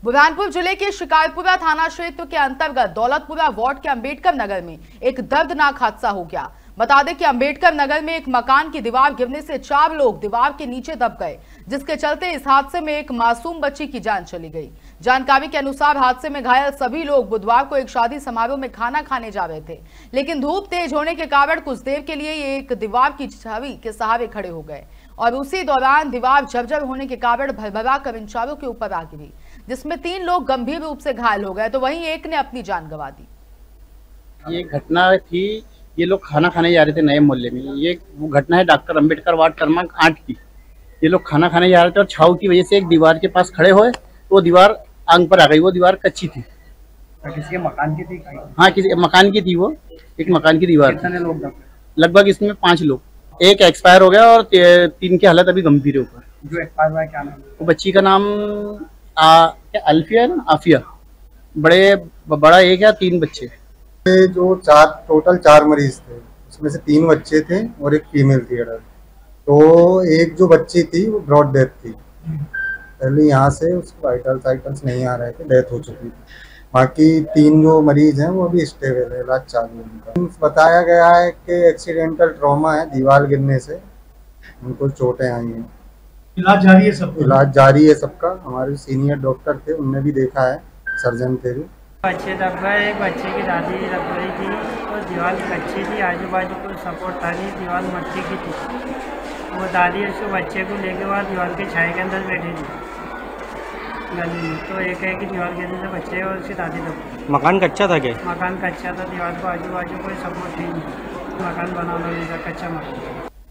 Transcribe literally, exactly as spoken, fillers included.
बुरहानपुर जिले के शिकारपुरा थाना क्षेत्र के अंतर्गत दौलतपुरा वार्ड के अंबेडकर नगर में एक दर्दनाक हादसा हो गया। बता दें कि अंबेडकर नगर में एक मकान की दीवार गिरने से चार लोग दीवार के नीचे दब गए, जिसके चलते इस हादसे में एक मासूम बच्ची की जान चली गई। जानकारी के अनुसार हादसे में घायल सभी लोग बुधवार को एक शादी समारोह में खाना खाने जा रहे थे, लेकिन धूप तेज होने के कारण कुछ देर के लिए एक दीवार की छवि के सहारे खड़े हो गए और उसी दौरान दीवार जर्जर होने के कारण भरभरा कर इन चारों के ऊपर आ गिरी, जिसमें तीन लोग गंभीर रूप से घायल हो गए तो वहीं एक ने अपनी जान गंवा दी। ये घटना थी, ये लोग खाना खाने जा रहे थे नए मोहल्ले में। ये वो घटना है डॉक्टर अंबेडकर वार्ड क्रमांक आठ की। ये लोग खाना खाने जा रहे थे और छाव की वजह से एक दीवार के पास खड़े हुए तो वो दीवार आंग पर आ गई। वो दीवार कच्ची थी। किसी मकान की थी? हाँ, किसी मकान की थी। वो एक मकान की दीवार। कितने लोग? लगभग इसमें पांच लोग। एक एक्सपायर हो गया और तीन की हालत अभी गंभीर है। ऊपर जो एक्सपायर हुआ क्या नाम? वो बच्ची का नाम आ, क्या अल्फिया है ना, आफिया। बड़े बड़ा एक या तीन बच्चे। जो चार टोटल चार मरीज थे, उसमें से तीन बच्चे थे और एक फीमेल थी अडल्ट। तो एक जो बच्ची थी वो ब्रॉड डेथ थी। पहले यहाँ से उसको वाइटल्स वाइटल्स नहीं आ रहे थे, डेथ हो चुकी थी। बाकी तीन जो मरीज हैं वो अभी स्टेबल है, इलाज चालू है। बताया गया है कि एक्सीडेंटल ट्रॉमा है, दीवार गिरने से उनको चोटें आई हैं। इलाज जारी है सबका? इलाज जारी है सबका। हमारे सीनियर डॉक्टर थे, उनने भी देखा है, सर्जन थे भी। बच्चे दब गए, एक बच्चे की दादी दब गई थी और दीवार कच्ची थी, आजू बाजू कोई सपोर्ट था नहीं, दीवार मट्टी की थी। वो दादी उसको बच्चे को लेके बाद दीवार के छाए के अंदर बैठी थी गली में। तो एक है कि दीवार गिरने से बच्चे और उसकी दादी दब गई। मकान कच्चा था क्या? मकान कच्चा था, दीवार को आजू बाजू कोई सपोर्ट थी नहीं, मकान बना नहीं था, कच्चा मकान।